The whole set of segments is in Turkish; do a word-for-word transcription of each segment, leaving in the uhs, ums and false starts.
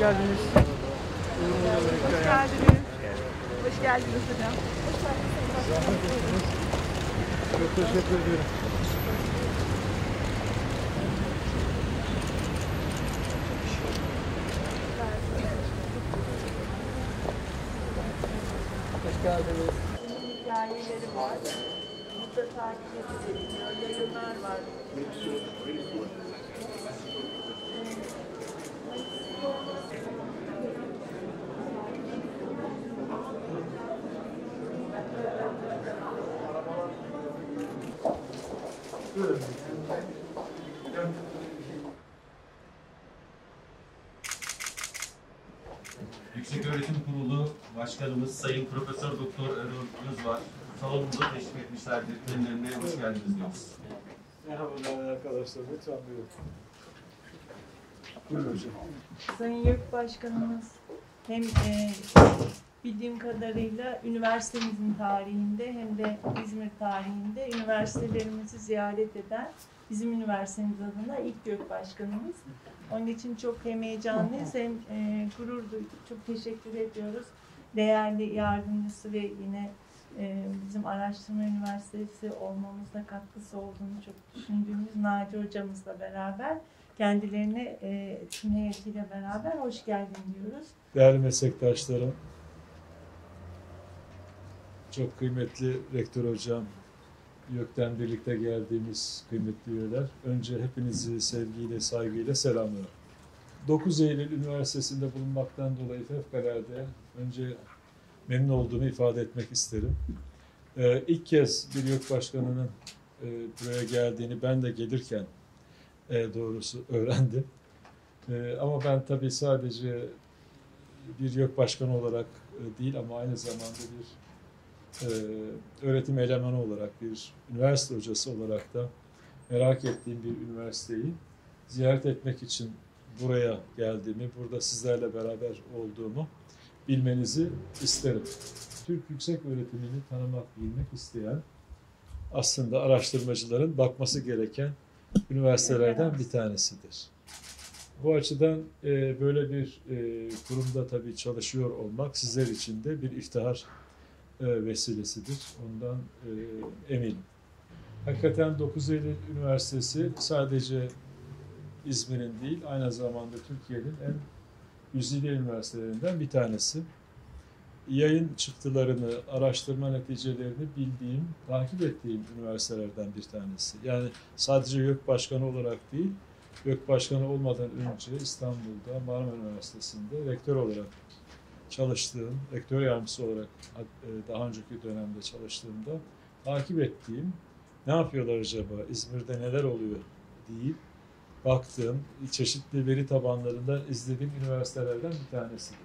geldiniz. Hoş geldiniz. Hoş geldiniz hocam. Çok teşekkür ederim. Hoş geldiniz. Hikayeleri var. Burada takip ediliyor. Yayınlar var. Yükseköğretim Kurulu Başkanımız Sayın Profesör Doktor Erol Özvar salonumuza teşrif etmişlerdir. Kendilerine hoş geldiniz diyoruz. Merhabalar arkadaşlar. Lütfen buyurun. Buyurun hocam. Sayın YÖK Başkanımız hem e, bildiğim kadarıyla üniversitemizin tarihinde hem de İzmir tarihinde üniversitelerimizi ziyaret eden bizim üniversitemiz adına ilk YÖK Başkanımız. Onun için çok hem heyecanlıyız hem e, gurur duyduk. Çok teşekkür ediyoruz. Değerli yardımcısı ve yine e, bizim araştırma üniversitesi olmamızda katkısı olduğunu çok düşündüğümüz Naci hocamızla beraber kendilerine e, tüm heyetiyle beraber hoş geldin diyoruz. Değerli meslektaşlarım, çok kıymetli rektör hocam, YÖK'ten birlikte geldiğimiz kıymetli üyeler, önce hepinizi sevgiyle, saygıyla selamlıyorum. dokuz Eylül Üniversitesi'nde bulunmaktan dolayı fevkalade önce memnun olduğumu ifade etmek isterim. Ee, ilk kez bir YÖK Başkanı'nın e, buraya geldiğini ben de gelirken e, doğrusu öğrendim. E, ama ben tabii sadece bir YÖK Başkanı olarak e, değil ama aynı zamanda bir e, öğretim elemanı olarak, bir üniversite hocası olarak da merak ettiğim bir üniversiteyi ziyaret etmek için buraya geldiğimi, burada sizlerle beraber olduğumu bilmenizi isterim. Türk yüksek öğretimini tanımak, bilmek isteyen aslında araştırmacıların bakması gereken üniversitelerden bir tanesidir. Bu açıdan e, böyle bir e, kurumda tabii çalışıyor olmak sizler için de bir iftihar e, vesilesidir. Ondan e, eminim. Hakikaten dokuz Eylül Üniversitesi sadece İzmir'in değil, aynı zamanda Türkiye'nin en güzide üniversitelerinden bir tanesi. Yayın çıktılarını, araştırma neticelerini bildiğim, takip ettiğim üniversitelerden bir tanesi. Yani sadece YÖK Başkanı olarak değil, YÖK Başkanı olmadan önce İstanbul'da Marmara Üniversitesi'nde rektör olarak çalıştığım, rektör yardımcısı olarak daha önceki dönemde çalıştığımda takip ettiğim, ne yapıyorlar acaba, İzmir'de neler oluyor deyip baktığım, çeşitli veri tabanlarında izlediğim üniversitelerden bir tanesidir.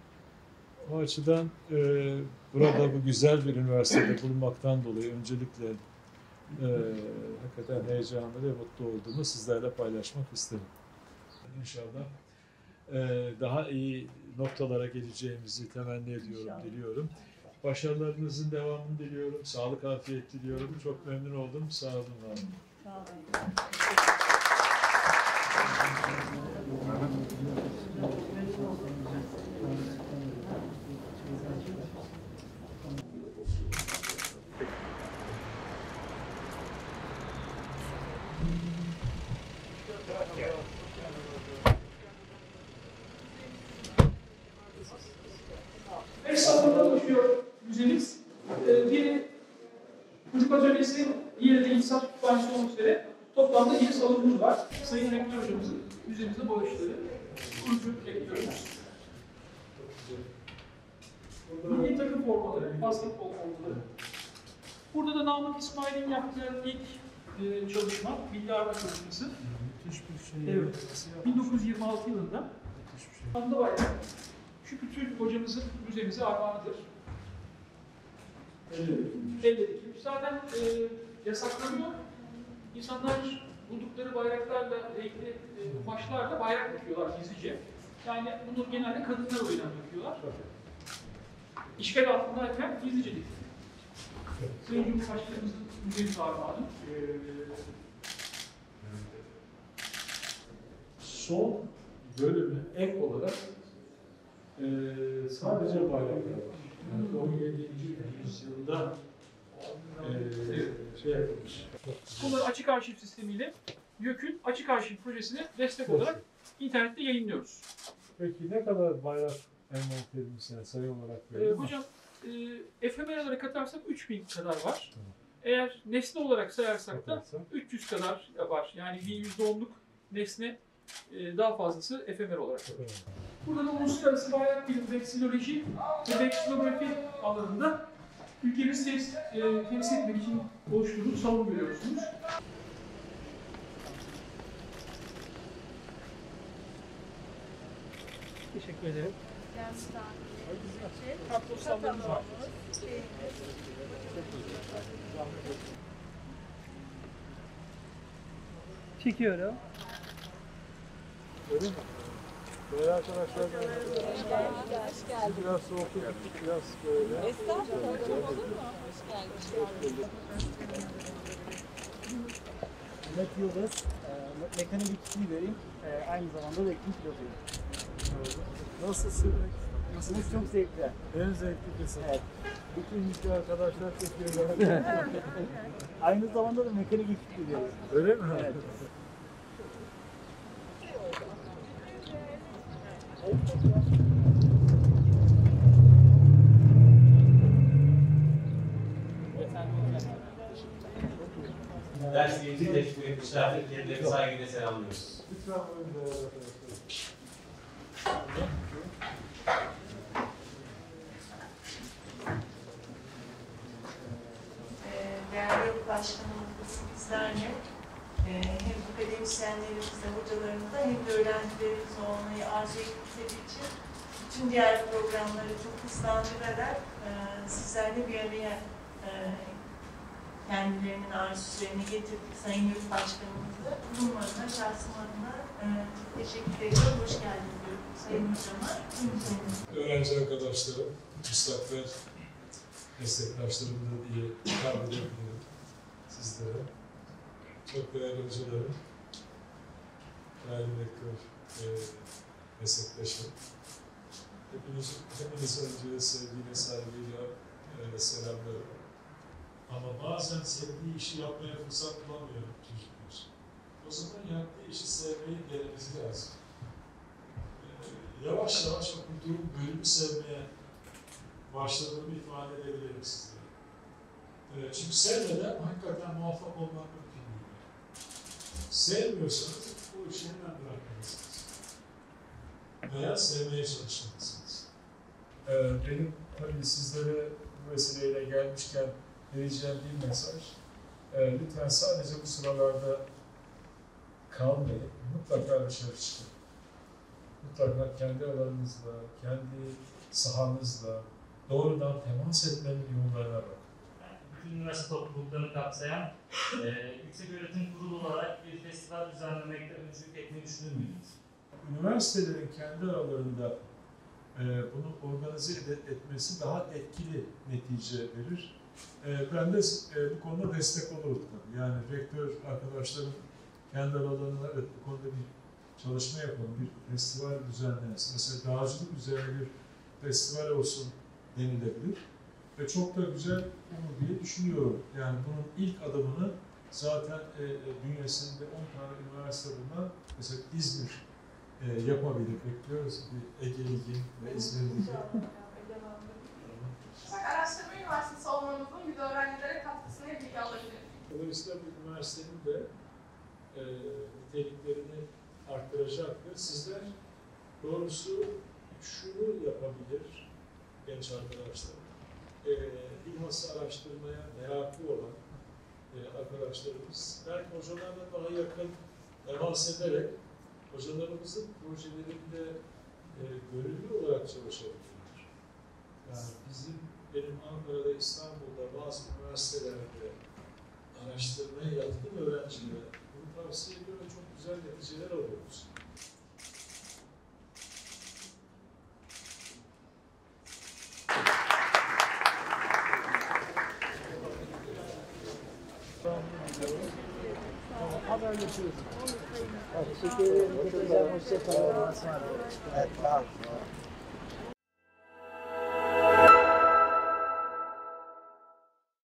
O açıdan e, burada bu güzel bir üniversitede bulunmaktan dolayı öncelikle e, hakikaten heyecanlı ve mutlu olduğumu sizlerle paylaşmak isterim. İnşallah e, daha iyi noktalara geleceğimizi temenni ediyorum, İnşallah. diliyorum. Başarılarınızın devamını diliyorum, sağlık, afiyet diliyorum. Çok memnun oldum. Sağ olun. Sağ olun. Beş salondan oluşuyor müzemiz. Ee, biri çocuk atölyesi, diğeri de insan kütüphanesi olmak üzere toplamda yedi salonumuz var. Sayın Rektör Hocamızın müzemizde bağışları. Kurucu rektörümüz. Milli takım formaları, basketbol formaları. Burada da Namık İsmail'in yaptığı ilk e, çalışma, milli arma çalışması. Evet. bin dokuz yüz yirmi altı yılında. Anda var. Şükrü Türk hocamızın müzemize armağanıdır. Elle dikilmiş. Zaten e, yasaklanıyor. İnsanlar buldukları bayraklarla, renkli e, kumaşlarla bayrak dikiyorlar gizlice. Yani bunu genelde kadınlar o yüzden dikiyorlar. İşgal altındayken gizlice dikiliyor. Sayın Cumhurbaşkanımızın müzemize armağanı. Son bölümü ek olarak Ee, sadece bayraklar var. Yani on yedinci yüzyılda ee, şey yapılmış. Bunları açık arşiv sistemiyle YÖK'ün açık arşiv projesine destek olarak internette yayınlıyoruz. Peki ne kadar bayrak envanterimiz yani sayı olarak Ee, verelim? hocam e, efemeralara katarsak üç bin kadar var. Tamam. Eğer nesne olarak sayarsak da Bakarsan. üç yüz kadar var. Yani bir yüzde onluk nesne, e, daha fazlası efemer olarak. Burada da uluslararası bayrak bilimi, veksiloloji ve veksilografi alanında ülkemizi temsil, e, temsil etmek için oluşturduğumuz salon görüyorsunuz. Teşekkür ederim. Kartpostallarımız var. Çekiyorum. Öyle mi? Böyle arkadaşlar biraz soğukluk, biraz böyle. Estağfurullah, olur mu? Hoş geldiniz. Mehmet Yıldız, e, mekanik ikisini vereyim, e, aynı zamanda da ikinci pilotuyum. Nasılsın? Nasılsınız? Çok zevkli. En zevkli kısım. Evet. Bütün yüklü arkadaşlar çekiyorlar. Aynı zamanda da mekanik ikisi veriyoruz. Öyle mi? Evet. Dersliğimizi teşvik etmişlerdir. Kendilerini saygıyla selamlıyoruz. Lütfen buyurun değerli arkadaşlar. Değerli başkanımız bizlerle e, hem akademisyenlerimizle, hocalarımızla hem de öğrencilerimizle olmayı arzu ettikleri için bütün diğer programları çok hızlandırarak e, sizlerle bir araya e, kendilerinin arzularını getirdik Sayın Yurt Başkanımızla. Bunun adına, şahsım adına e, çok teşekkür ediyorum. Hoş geldiniz diyorum Sayın Hocama. Öğrenci arkadaşlarım, müstakbel meslektaşlarım da diye hitap edebilirim sizlere. Çok değerli hocalarım, değerli rektör, e, meslektaşım. Hepiniz, hepiniz önce sevgiyle, saygıyla e, selamlıyorum. Ama bazen sevdiği işi yapmaya fırsat bulamıyor çocuklar. O zaman yaptığı işi sevmeyi denemesi lazım. E, yavaş yavaş okuduğum bölümü sevmeye başladığımı ifade edebilirim sizlere. E, çünkü sevmeden hakikaten muvaffak olmak mümkün değil. Sevmiyorsanız bu işi hemen bırakmalısınız. Veya sevmeye çalışmalısınız. E, benim tabii sizlere bu vesileyle gelmişken vereceğim bir mesaj, e, lütfen sadece bu sıralarda kalmayın, mutlaka dışarı çıkın. Mutlaka kendi alanınızla, kendi sahanızla doğrudan temas etmenin yollarına bakın. Yani bütün üniversite topluluklarını kapsayan e, yüksek öğretim kurulu olarak bir festival düzenlemekte öncülük etmeyi düşünür müydünüz? Üniversitelerin kendi aralarında e, bunu organize ed- etmesi daha etkili netice verir. E, ben de e, bu konuda destek olurum tabii. Yani rektör arkadaşlarım kendi aralarında evet bu konuda bir çalışma yapalım, bir festival düzenlensin. Mesela dağcılık üzerine bir festival olsun denilebilir. Ve çok da güzel olur diye düşünüyorum. Yani bunun ilk adımını zaten e, bünyesinde on tane üniversite bulunan mesela İzmir e, yapabilir. Bekliyoruz bir Ege Ligi ve İzmir Ligi. Araştırma üniversitesi olmamızın biz öğrencilere katkısını hep bilgi alabilir. Dolayısıyla bu üniversitenin de e, niteliklerini arttıracaktır. Sizler doğrusu şunu yapabilir genç arkadaşlar. E, bilhassa araştırmaya meraklı olan e, arkadaşlarımız belki hocalarla daha yakın temas ederek hocalarımızın projelerinde e, gönüllü olarak çalışabilirler. Yani bizim, benim Ankara'da, İstanbul'da bazı üniversitelerde araştırmaya yatkın öğrencilere bunu tavsiye ediyor ve çok güzel neticeler alıyoruz. Haberleşiyoruz. Teşekkür ederim. Hoşçakalın. Evet, sağ olun.